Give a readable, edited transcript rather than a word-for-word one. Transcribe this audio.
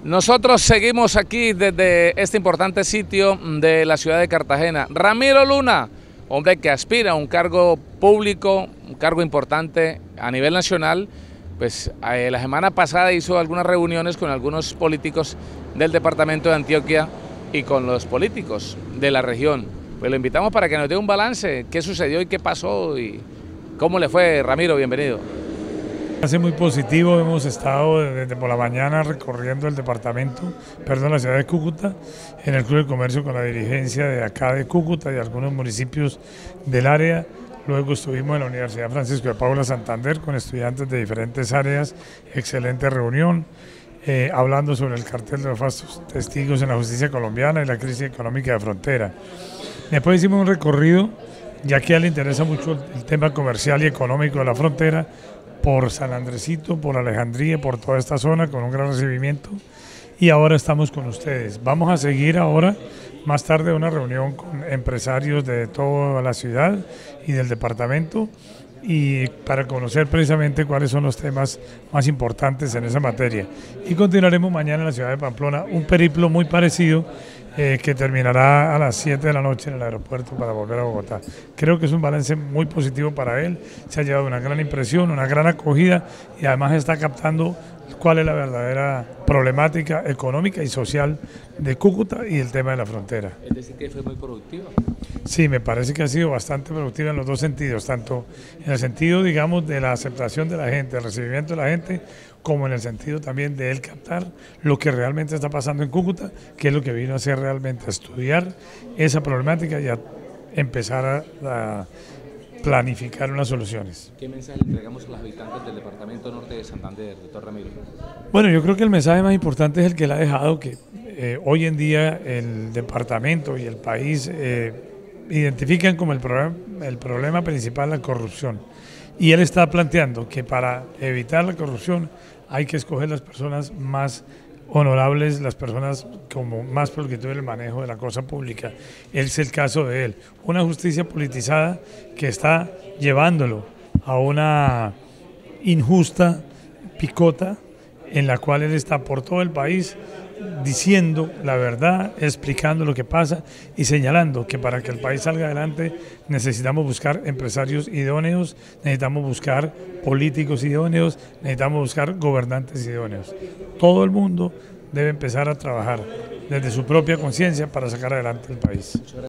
Nosotros seguimos aquí desde este importante sitio de la ciudad de Cartagena. Ramiro Luna, hombre que aspira a un cargo público, un cargo importante a nivel nacional, pues la semana pasada hizo algunas reuniones con algunos políticos del departamento de Antioquia y con los políticos de la región. Pues lo invitamos para que nos dé un balance, qué sucedió y qué pasó y cómo le fue. Ramiro, bienvenido. Hace muy positivo, hemos estado desde por la mañana recorriendo el departamento, la ciudad de Cúcuta, en el Club de Comercio con la dirigencia de acá de Cúcuta y algunos municipios del área. Luego estuvimos en la Universidad Francisco de Paula Santander con estudiantes de diferentes áreas, excelente reunión, hablando sobre el cartel de los falsos testigos en la justicia colombiana y la crisis económica de frontera. Después hicimos un recorrido, ya que a él le interesa mucho el tema comercial y económico de la frontera, por San Andresito, por Alejandría, por toda esta zona, con un gran recibimiento. Y ahora estamos con ustedes. Vamos a seguir ahora, más tarde, una reunión con empresarios de toda la ciudad y del departamento, y para conocer precisamente cuáles son los temas más importantes en esa materia. Y continuaremos mañana en la ciudad de Pamplona, un periplo muy parecido, que terminará a las 7 de la noche en el aeropuerto para volver a Bogotá. Creo que es un balance muy positivo para él, se ha llevado una gran impresión, una gran acogida, y además está captando cuál es la verdadera problemática económica y social de Cúcuta y el tema de la frontera. Es decir, que fue muy productiva. Sí, me parece que ha sido bastante productiva en los dos sentidos, tanto en el sentido, digamos, de la aceptación de la gente, el recibimiento de la gente, como en el sentido también de él captar lo que realmente está pasando en Cúcuta, que es lo que vino a hacer realmente, a estudiar esa problemática y a empezar a planificar unas soluciones. ¿Qué mensaje le entregamos a los habitantes del departamento norte de Santander, doctor Ramiro? Bueno, yo creo que el mensaje más importante es el que le ha dejado, que hoy en día el departamento y el país identifican como el problema principal la corrupción. Y él está planteando que para evitar la corrupción hay que escoger las personas más honorables, las personas como más pulcritud en el manejo de la cosa pública. Es el caso de él. Una justicia politizada que está llevándolo a una injusta picota en la cual él está por todo el país diciendo la verdad, explicando lo que pasa y señalando que para que el país salga adelante necesitamos buscar empresarios idóneos, necesitamos buscar políticos idóneos, necesitamos buscar gobernantes idóneos. Todo el mundo debe empezar a trabajar desde su propia conciencia para sacar adelante el país.